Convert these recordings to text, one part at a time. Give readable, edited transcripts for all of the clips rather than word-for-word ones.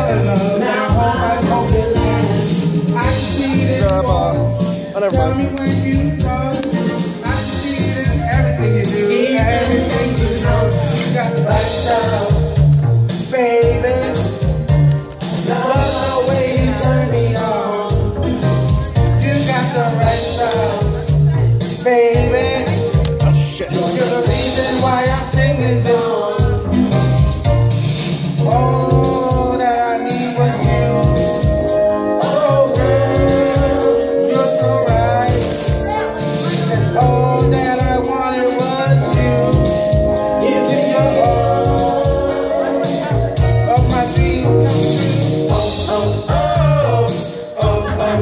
Now I hope it lasts. I can see it in your walk. Tell me when you talk. I can see it in everything you do. Everything you know. You got the right style, baby. Love the way you turn me on. You got the right style, baby. Oh shit. You're the reason why I'm singing this song. All that I need was you. Oh girl, you're so right. And all that I wanted was you. Give me your all of my dreams come true. Oh, oh, oh, oh, oh,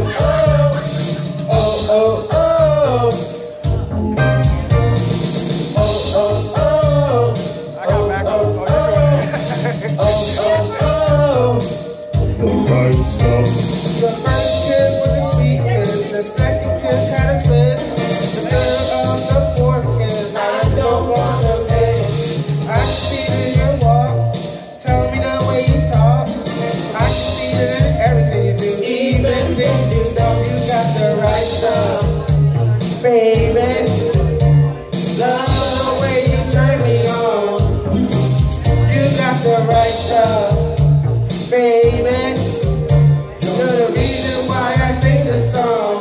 oh, oh, oh, oh. The right stuff. The first kiss was a sweet kiss. The second kiss had a twist. The third of the fourth kiss, I don't wanna miss. I can see it in your walk. Tell me the way you talk. I can see it in everything you do. Even things you don't. You got the right stuff, baby. Love the way you turn me on. You got the right stuff, baby. You're the reason why I sing this song.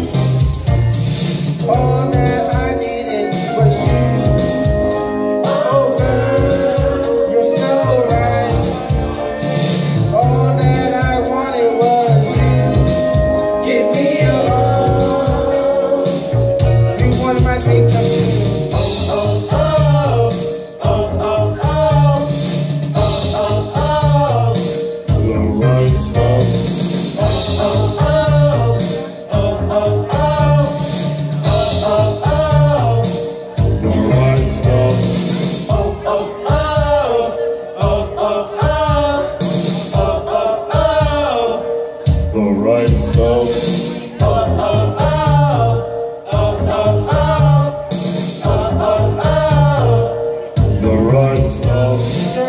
All that I needed was you. Oh girl, you're so right. All that I wanted was you. Give me your all. You wanted my things up to you. Oh, oh, oh, oh, oh, oh, oh, oh, oh. The right stuff. The right stuff. The right stuff. The right stuff.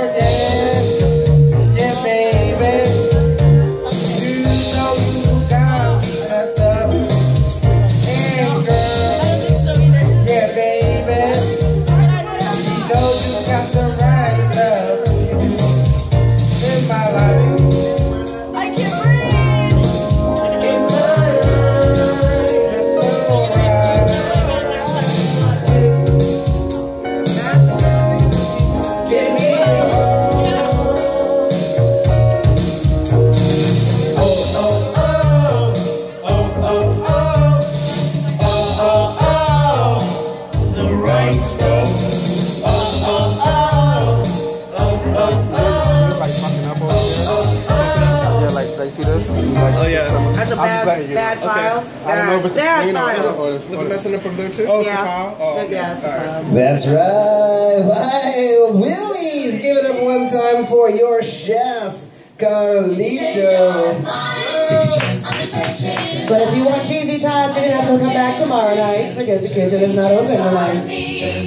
Yeah, baby. You know you got me messed up. Hey, girl. Yeah, baby. You know you got the right stuff in my life. I can't breathe. In my life, you're so right. Give me your all. Oh, oh, oh, oh, oh, oh, oh, oh. The right stuff. Like fucking up over there. Yeah, like you see this? Like, Oh yeah. That's a bad file. I don't know if it's the Bad screen file. or Was it messing up over there too? Oh, it's the Yeah. file? Oh, okay. Yeah, it's the file. That's right. Wild Willie's. Give it up one time for your chef, Carlito. But if you want cheesy tots, you're gonna have to come back tomorrow night because the kitchen is not open tonight.